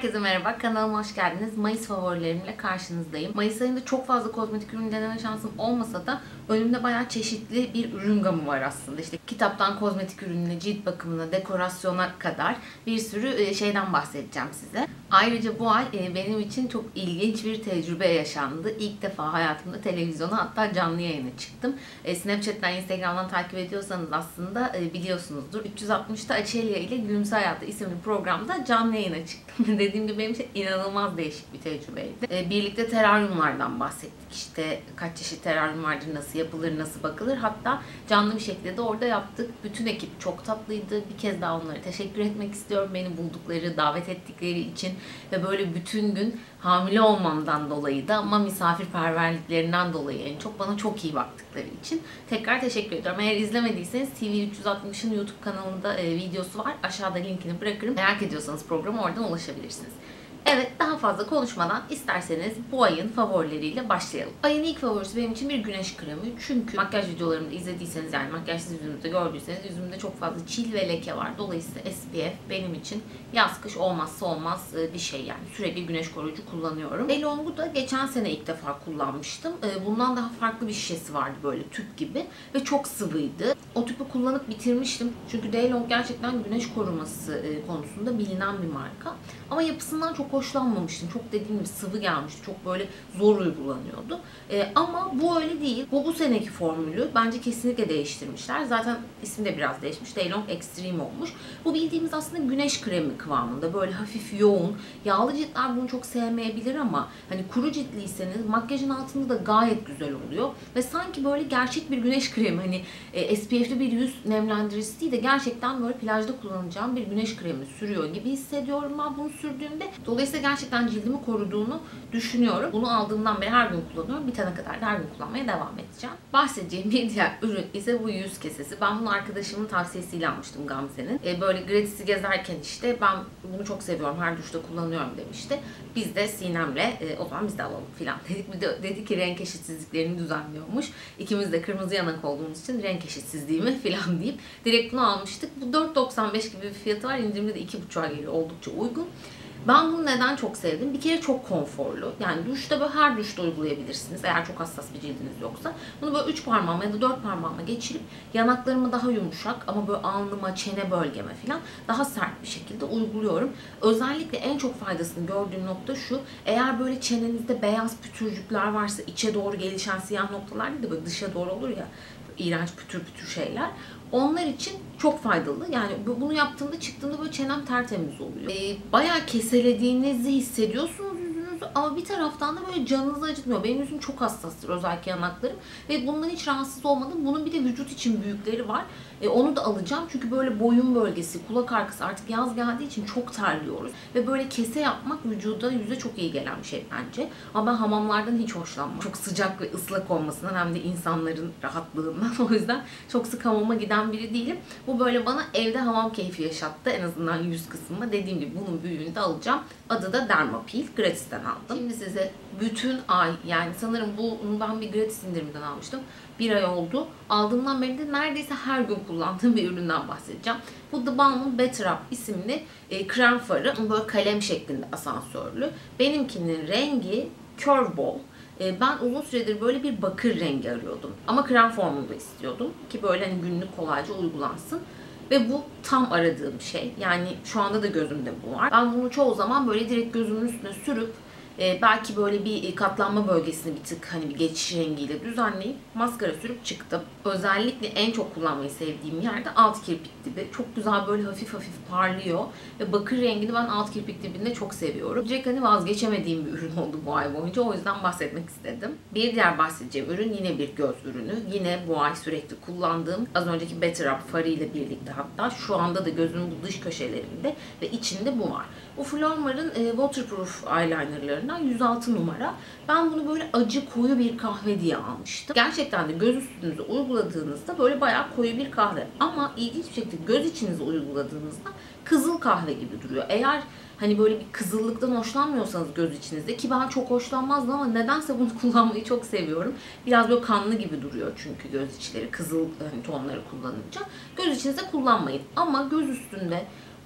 Herkese merhaba, kanalıma hoş geldiniz. Mayıs favorilerimle karşınızdayım. Mayıs ayında çok fazla kozmetik ürün deneme şansım olmasa da önümde bayağı çeşitli bir ürün gamı var aslında. İşte kitaptan kozmetik ürününe, cilt bakımına, dekorasyona kadar bir sürü şeyden bahsedeceğim size. Ayrıca bu ay benim için çok ilginç bir tecrübe yaşandı. İlk defa hayatımda televizyona, hatta canlı yayına çıktım. Snapchat'ten, Instagram'dan takip ediyorsanız aslında biliyorsunuzdur. 360'ta Açelya ile Gülümse Hayatı isimli programda canlı yayına çıktım. Dediğim gibi benim için inanılmaz değişik bir tecrübeydi. Birlikte teraryumlardan bahsettik. İşte kaç çeşit teraryum vardır, nasıl yapılır, nasıl bakılır. Hatta canlı bir şekilde de orada yaptık. Bütün ekip çok tatlıydı. Bir kez daha onlara teşekkür etmek istiyorum. Beni buldukları, davet ettikleri için ve böyle bütün gün hamile olmamdan dolayı da ama misafirperverliklerinden dolayı en çok bana çok iyi baktıkları için tekrar teşekkür ediyorum. Eğer izlemediyseniz TV360'ın YouTube kanalında videosu var. Aşağıda linkini bırakırım. Merak ediyorsanız programa oradan ulaşabilirsiniz. Evet, daha fazla konuşmadan isterseniz bu ayın favorileriyle başlayalım. Ayın ilk favorisi benim için bir güneş kremi. Çünkü makyaj videolarımda izlediyseniz, yani makyajsız yüzümde gördüyseniz yüzümde çok fazla çil ve leke var. Dolayısıyla SPF benim için yaz kış olmazsa olmaz bir şey yani. Sürekli güneş koruyucu kullanıyorum. Elong'u da geçen sene ilk defa kullanmıştım. Bundan daha farklı bir şişesi vardı, böyle tüp gibi ve çok sıvıydı. O tüpü kullanıp bitirmiştim. Çünkü Elong gerçekten güneş koruması konusunda bilinen bir marka. Ama yapısından çok hoşlanmamıştım. Çok dediğim gibi sıvı gelmişti. Çok böyle zor uygulanıyordu. Ama bu öyle değil. Bu seneki formülü bence kesinlikle değiştirmişler. Zaten ismi de biraz değişmiş. Daylong Extreme olmuş. Bu bildiğimiz aslında güneş kremi kıvamında. Böyle hafif yoğun. Yağlı ciltler bunu çok sevmeyebilir ama hani kuru ciltliyseniz makyajın altında da gayet güzel oluyor. Ve sanki böyle gerçek bir güneş kremi. Hani SPF'li bir yüz nemlendiricisi değil de gerçekten böyle plajda kullanacağım bir güneş kremi sürüyor gibi hissediyorum ben bunu sürdüğümde. Dolayısıyla gerçekten cildimi koruduğunu düşünüyorum. Bunu aldığımdan beri her gün kullanıyorum. Bitene kadar da her gün kullanmaya devam edeceğim. Bahsedeceğim bir diğer ürün ise bu yüz kesesi. Ben bunu arkadaşımın tavsiyesiyle almıştım, Gamze'nin. Böyle gratis'i gezerken işte ben bunu çok seviyorum, her duşta kullanıyorum demişti. Biz de Sinem'le o zaman biz de alalım filan dedik. Bir de dedi ki renk eşitsizliklerini düzenliyormuş. İkimiz de kırmızı yanak olduğumuz için renk eşitsizliği mi filan deyip direkt bunu almıştık. Bu 4,95 gibi bir fiyatı var. İndirimde de 2,5'a geliyor. Oldukça uygun. Ben bunu neden çok sevdim? Bir kere çok konforlu. Yani duşta böyle her duşta uygulayabilirsiniz. Eğer çok hassas bir cildiniz yoksa. Bunu böyle 3 parmağıma ya da 4 parmağıma geçirip yanaklarımı daha yumuşak ama böyle alnıma, çene bölgeme falan daha sert bir şekilde uyguluyorum. Özellikle en çok faydasını gördüğüm nokta şu. Eğer böyle çenenizde beyaz pütürcükler varsa, içe doğru gelişen siyah noktalar değil de böyle dışa doğru olur ya, iğrenç pütür pütür şeyler. Onlar için çok faydalı. Yani bunu yaptığımda çıktığımda böyle çenem tertemiz oluyor. Bayağı keselediğinizi hissediyorsunuz yüzünüzü ama bir taraftan da böyle canınızı acıtmıyor. Benim yüzüm çok hassastır, özellikle yanaklarım. Ve bundan hiç rahatsız olmadım. Bunun bir de vücut için büyükleri var. Onu da alacağım çünkü böyle boyun bölgesi, kulak arkası, artık yaz geldiği için çok terliyoruz. Ve böyle kese yapmak vücuda, yüze çok iyi gelen bir şey bence. Ama ben hamamlardan hiç hoşlanmam. Çok sıcak ve ıslak olmasından hem de insanların rahatlığından. O yüzden çok sık hamama giden biri değilim. Bu böyle bana evde hamam keyfi yaşattı. En azından yüz kısmında. Dediğim gibi bunun büyüğünü de alacağım. Adı da Dermapil. Gratis'ten aldım. Şimdi size bütün ay, yani sanırım bunu ben bir gratis indiriminden almıştım. Bir ay oldu. Aldığımdan beri de neredeyse her gün kullandığım bir üründen bahsedeceğim. Bu The Balm'un Better Up isimli krem farı. Böyle kalem şeklinde, asansörlü. Benimkinin rengi Curveball. Ben uzun süredir böyle bir bakır rengi arıyordum. Ama krem formunda istiyordum ki böyle hani günlük kolayca uygulansın. Ve bu tam aradığım şey. Yani şu anda da gözümde bu var. Ben bunu çoğu zaman böyle direkt gözümün üstüne sürüp belki böyle bir katlanma bölgesini bir tık hani bir geçiş rengiyle düzenleyip maskara sürüp çıktım. Özellikle en çok kullanmayı sevdiğim yerde alt kirpik dibi. Çok güzel böyle hafif hafif parlıyor. Ve bakır rengini ben alt kirpik dibinde çok seviyorum. Direkt hani vazgeçemediğim bir ürün oldu bu ay boyunca. O yüzden bahsetmek istedim. Bir diğer bahsedeceğim ürün yine bir göz ürünü. Yine bu ay sürekli kullandığım, az önceki Better Up farı ile birlikte, hatta şu anda da gözümün bu dış köşelerinde ve içinde bu var. Bu Flormar'ın Waterproof eyelinerlarından 106 numara. Ben bunu böyle acı koyu bir kahve diye almıştım. Gerçekten de göz üstünüze uyguladığınızda böyle bayağı koyu bir kahve. Ama ilginç bir şekilde göz içinize uyguladığınızda kızıl kahve gibi duruyor. Eğer hani böyle bir kızıllıktan hoşlanmıyorsanız göz içinizde, ki ben çok hoşlanmazdım ama nedense bunu kullanmayı çok seviyorum. Biraz böyle kanlı gibi duruyor çünkü göz içleri, kızıl hani tonları kullanınca. Göz içinizde kullanmayın. Ama göz üstünde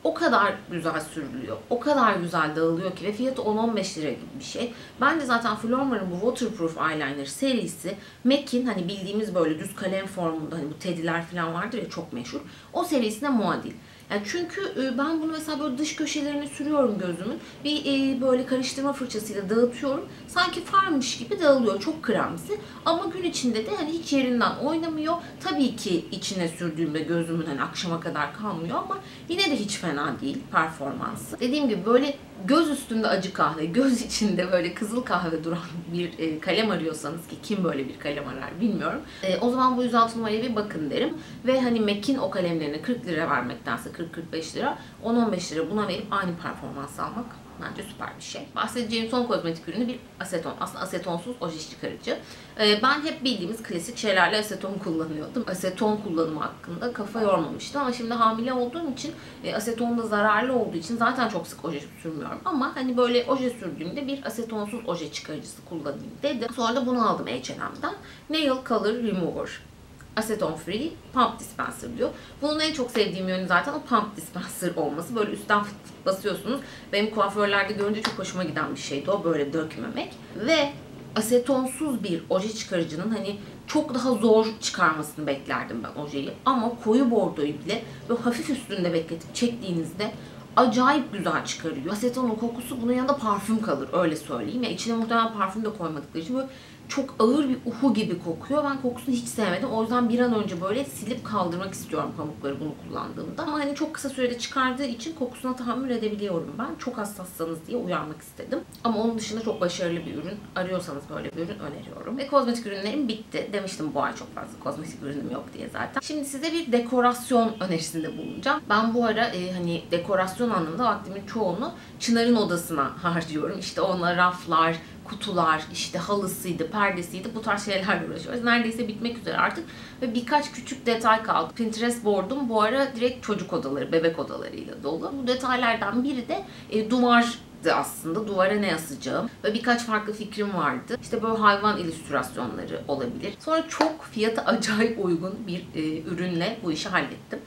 o kadar güzel sürülüyor, o kadar güzel dağılıyor ki ve fiyatı 10-15 lira gibi bir şey. Bence zaten Flormar'ın bu Waterproof Eyeliner serisi MAC'in hani bildiğimiz böyle düz kalem formunda, hani bu tediler falan vardır ya çok meşhur, o serisine muadil. Yani çünkü ben bunu mesela böyle dış köşelerine sürüyorum gözümün. Bir böyle karıştırma fırçasıyla dağıtıyorum. Sanki farmış gibi dağılıyor. Çok kremsi. Ama gün içinde de hani hiç yerinden oynamıyor. Tabii ki içine sürdüğümde gözümün hani akşama kadar kalmıyor ama yine de hiç fena değil performansı. Dediğim gibi böyle göz üstünde acı kahve, göz içinde böyle kızıl kahve duran bir kalem arıyorsanız, ki kim böyle bir kalem arar bilmiyorum. O zaman bu 106 numaraya bir bakın derim. Ve hani MAC'in o kalemlerine 40 lira vermektense 40-45 lira, 10-15 lira buna verip aynı performans almak bence süper bir şey. Bahsedeceğim son kozmetik ürünü bir aseton. Aslında asetonsuz oje çıkarıcı. Ben hep bildiğimiz klasik şeylerle aseton kullanıyordum. Aseton kullanımı hakkında kafa yormamıştım ama şimdi hamile olduğum için aseton da zararlı olduğu için zaten çok sık oje sürmüyorum ama hani böyle oje sürdüğümde bir asetonsuz oje çıkarıcısı kullanayım dedim. Sonra da bunu aldım H&M'den. Nail Color Remover. Aseton Free Pump Dispenser diyor. Bunun en çok sevdiğim yönü zaten o pump dispenser olması. Böyle üstten fıt fıt basıyorsunuz. Benim kuaförlerde görünce çok hoşuma giden bir şeydi o, böyle dökmemek. Ve asetonsuz bir oje çıkarıcının hani çok daha zor çıkarmasını beklerdim ben ojeyi. Ama koyu bordoyu bile böyle hafif üstünde bekletip çektiğinizde acayip güzel çıkarıyor. Asetonun kokusu, bunun yanında parfüm kalır, öyle söyleyeyim. Ya içine muhtemelen parfüm de koymadıkları için böyle çok ağır bir uhu gibi kokuyor. Ben kokusunu hiç sevmedim. O yüzden bir an önce böyle silip kaldırmak istiyorum pamukları bunu kullandığımda. Ama hani çok kısa sürede çıkardığı için kokusuna tahammül edebiliyorum ben. Çok hassassanız diye uyarmak istedim. Ama onun dışında çok başarılı bir ürün. Arıyorsanız böyle bir ürün öneriyorum. Ve kozmetik ürünlerim bitti. Demiştim bu ay çok fazla kozmetik ürünüm yok diye zaten. Şimdi size bir dekorasyon önerisinde bulunacağım. Ben bu ara hani dekorasyon anlamında vaktimin çoğunu Çınar'ın odasına harcıyorum. İşte ona raflar, kutular, işte halısıydı, perdesiydi, bu tarz şeylerle uğraşıyoruz. Neredeyse bitmek üzere artık ve birkaç küçük detay kaldı. Pinterest board'um bu ara direkt çocuk odaları, bebek odalarıyla dolu. Bu detaylardan biri de duvardı aslında. Duvara ne asacağım ve birkaç farklı fikrim vardı. İşte böyle hayvan illüstrasyonları olabilir. Sonra çok fiyatı acayip uygun bir ürünle bu işi hallettim.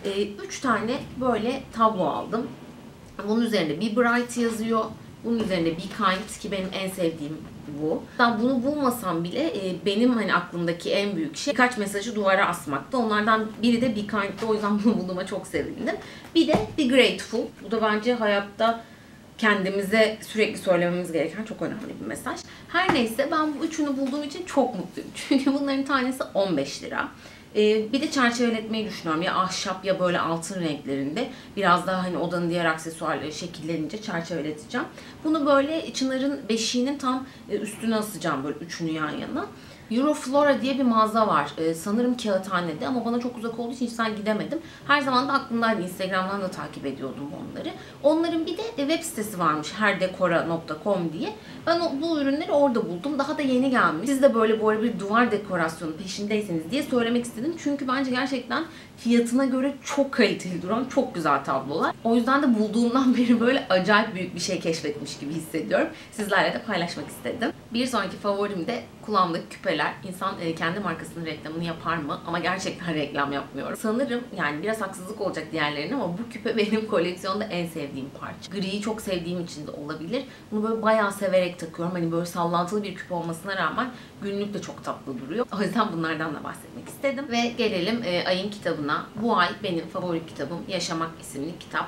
3 tane böyle tablo aldım. Bunun üzerinde Be Bright yazıyor. Bunun üzerine Be Kind, ki benim en sevdiğim bu. Ben bunu bulmasam bile benim hani aklımdaki en büyük şey birkaç mesajı duvara asmakta. Onlardan biri de Be Kind'di. O yüzden bunu bulduğuma çok sevindim. Bir de Be Grateful. Bu da bence hayatta kendimize sürekli söylememiz gereken çok önemli bir mesaj. Her neyse, ben bu üçünü bulduğum için çok mutluyum. Çünkü bunların tanesi 15 lira. Bir de çerçeveletmeyi düşünüyorum. Ya ahşap ya böyle altın renklerinde. Biraz daha hani odanın diğer aksesuarları şekillenince çerçeveleteceğim. Bunu böyle Çınar'ın beşiğinin tam üstüne asacağım, böyle üçünü yan yana. Euroflora diye bir mağaza var. Sanırım Kağıthane'de ama bana çok uzak olduğu için hiç sen gidemedim. Her zaman da aklımdaydı. Instagram'dan da takip ediyordum onları. Onların bir de web sitesi varmış, herdekora.com diye. Ben bu ürünleri orada buldum. Daha da yeni gelmiş. Siz de böyle bu arada bir duvar dekorasyonu peşindeyseniz diye söylemek istedim. Çünkü bence gerçekten fiyatına göre çok kaliteli duran çok güzel tablolar. O yüzden de bulduğumdan beri böyle acayip büyük bir şey keşfetmiş gibi hissediyorum. Sizlerle de paylaşmak istedim. Bir sonraki favorim de kulağımdaki küpeler. İnsan kendi markasının reklamını yapar mı? Ama gerçekten reklam yapmıyorum. Sanırım yani biraz haksızlık olacak diğerlerine ama bu küpe benim koleksiyonda en sevdiğim parça. Griyi çok sevdiğim için de olabilir. Bunu böyle bayağı severek takıyorum. Hani böyle sallantılı bir küpe olmasına rağmen günlük de çok tatlı duruyor. O yüzden bunlardan da bahsetmek istedim. Ve gelelim ayın kitabına. Bu ay benim favori kitabım Yaşamak isimli kitap.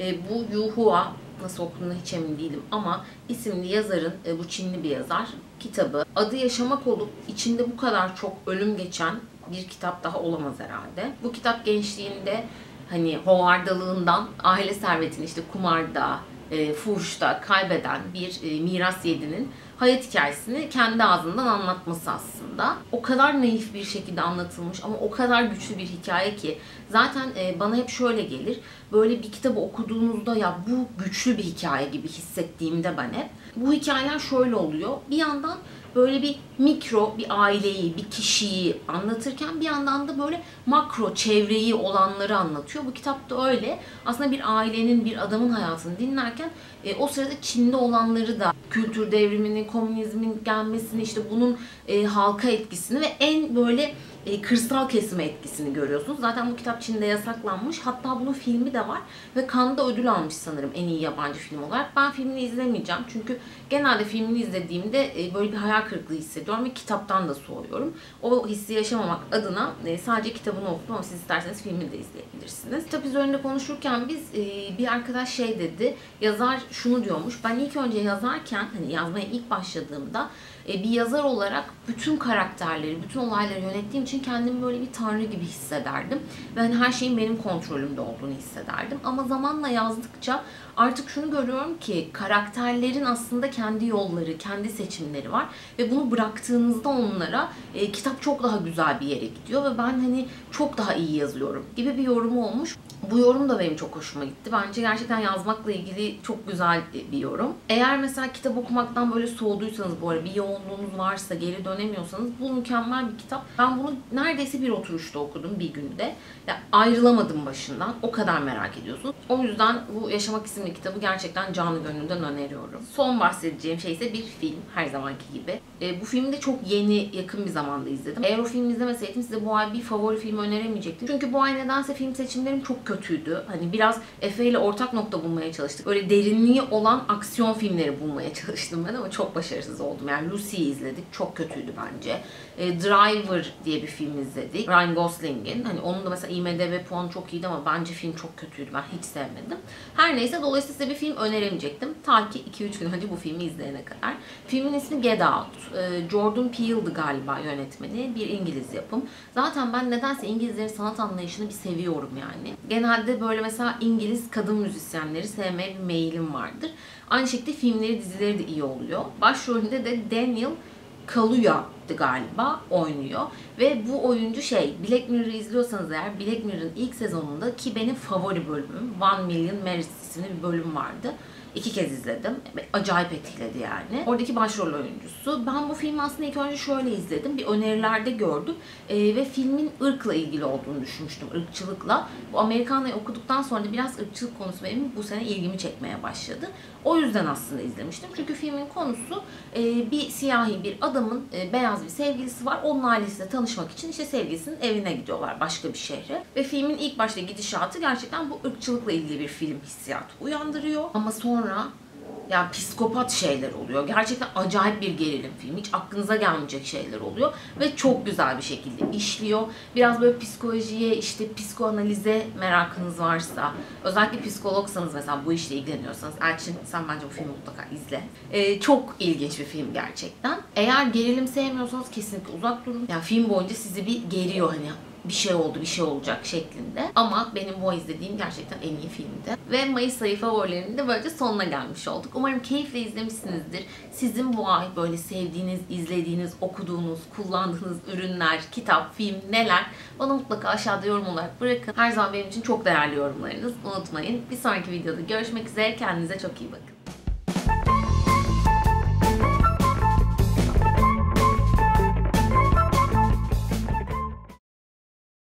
Bu Yuhua, nasıl okunduğuna hiç emin değilim ama isimli yazarın, bu Çinli bir yazar, kitabı. Adı Yaşamak olup içinde bu kadar çok ölüm geçen bir kitap daha olamaz herhalde. Bu kitap gençliğinde hani hovardalığından aile servetini işte kumarda, fuhuşta kaybeden bir miras yedinin hayat hikayesini kendi ağzından anlatması aslında. O kadar naif bir şekilde anlatılmış ama o kadar güçlü bir hikaye ki zaten bana hep şöyle gelir. Böyle bir kitabı okuduğunuzda ya bu güçlü bir hikaye gibi hissettiğimde ben hep. Bu hikayeler şöyle oluyor. Bir yandan böyle bir mikro bir aileyi, bir kişiyi anlatırken bir yandan da böyle makro çevreyi, olanları anlatıyor. Bu kitap da öyle. Aslında bir ailenin, bir adamın hayatını dinlerken o sırada Çin'de olanları da, kültür devriminin, komünizmin gelmesini, işte bunun halka etkisini ve en böyle kırsal kesme etkisini görüyorsunuz. Zaten bu kitap Çin'de yasaklanmış. Hatta bunun filmi de var ve Cannes'da ödül almış sanırım en iyi yabancı film olarak. Ben filmini izlemeyeceğim çünkü genelde filmini izlediğimde böyle bir hayal kırıklığı hissediyorum ve kitaptan da soğuyorum. O hissi yaşamamak adına sadece kitabını okudum ama siz isterseniz filmini de izleyebilirsiniz. Kitap üzerinde konuşurken biz bir arkadaş şey dedi, yazar şunu diyormuş: ben ilk önce yazarken, hani yazmaya ilk başladığımda bir yazar olarak bütün karakterleri, bütün olayları yönettiğim için kendimi böyle bir tanrı gibi hissederdim. Ve hani her şeyin benim kontrolümde olduğunu hissederdim. Ama zamanla yazdıkça artık şunu görüyorum ki karakterlerin aslında kendi yolları, kendi seçimleri var. Ve bunu bıraktığınızda onlara kitap çok daha güzel bir yere gidiyor ve ben hani çok daha iyi yazıyorum gibi bir yorumu olmuş. Bu yorum da benim çok hoşuma gitti. Bence gerçekten yazmakla ilgili çok güzel bir yorum. Eğer mesela kitap okumaktan böyle soğuduysanız, bu arada bir yoğunluğunuz varsa, geri dönemiyorsanız bu mükemmel bir kitap. Ben bunu neredeyse bir oturuşta okudum, bir günde. Ya ayrılamadım başından. O kadar merak ediyorsunuz. O yüzden bu Yaşamak isimli kitabı gerçekten canı gönülden öneriyorum. Son bahsedeceğim şey ise bir film, her zamanki gibi. Bu filmi de çok yeni, yakın bir zamanda izledim. Eğer o filmi izlemeseydim size bu ay bir favori film öneremeyecektim. Çünkü bu ay nedense film seçimlerim çok kötüydü. Hani biraz Efe ile ortak nokta bulmaya çalıştık. Öyle derinliği olan aksiyon filmleri bulmaya çalıştım ben ama çok başarısız oldum. Yani Lucy'yi izledik. Çok kötüydü bence. Driver diye bir film izledik. Ryan Gosling'in. Hani onun da mesela IMDb puanı çok iyiydi ama bence film çok kötüydü. Ben hiç sevmedim. Her neyse, dolayısıyla size bir film öneremeyecektim. Ta ki 2-3 gün önce bu filmi izleyene kadar. Filmin ismi Get Out. Jordan Peele'dı galiba yönetmeni. Bir İngiliz yapım. Zaten ben nedense İngilizlerin sanat anlayışını bir seviyorum yani. Genelde böyle mesela İngiliz kadın müzisyenleri sevmeye bir meyilim vardır. Aynı şekilde filmleri, dizileri de iyi oluyor. Başrolünde de Daniel Kaluya'dı galiba oynuyor. Ve bu oyuncu Black Mirror'ı izliyorsanız eğer, Black Mirror'ın ilk sezonunda, ki benim favori bölümüm, 1 Million Merits isimli bir bölüm vardı. 2 kez izledim. Acayip etkiledi yani. Oradaki başrol oyuncusu. Ben bu filmi aslında ilk önce şöyle izledim. Bir önerilerde gördüm. Ve filmin ırkla ilgili olduğunu düşünmüştüm. Irkçılıkla. Bu Amerikana'yı okuduktan sonra da biraz ırkçılık konusu benim bu sene ilgimi çekmeye başladı. O yüzden aslında izlemiştim. Çünkü filmin konusu bir siyahi bir adamın beyaz bir sevgilisi var. Onun ailesiyle tanışmak için işte sevgilisinin evine gidiyorlar, başka bir şehre. Ve filmin ilk başta gidişatı gerçekten bu ırkçılıkla ilgili bir film hissiyatı uyandırıyor. Ama sonra yani psikopat şeyler oluyor. Gerçekten acayip bir gerilim filmi. Hiç aklınıza gelmeyecek şeyler oluyor. Ve çok güzel bir şekilde işliyor. Biraz böyle psikolojiye, işte psikoanalize merakınız varsa, özellikle psikologsanız mesela, bu işle ilgileniyorsanız, Elçin sen bence bu filmi mutlaka izle. Çok ilginç bir film gerçekten. Eğer gerilim sevmiyorsanız kesinlikle uzak durun. Yani film boyunca sizi bir geriyor, hani bir şey oldu, bir şey olacak şeklinde. Ama benim bu izlediğim gerçekten en iyi filmdi. Ve Mayıs ayı favorilerinin de böylece sonuna gelmiş olduk. Umarım keyifle izlemişsinizdir. Sizin bu ay böyle sevdiğiniz, izlediğiniz, okuduğunuz, kullandığınız ürünler, kitap, film neler? Bana mutlaka aşağıda yorum olarak bırakın. Her zaman benim için çok değerli yorumlarınız. Unutmayın. Bir sonraki videoda görüşmek üzere. Kendinize çok iyi bakın.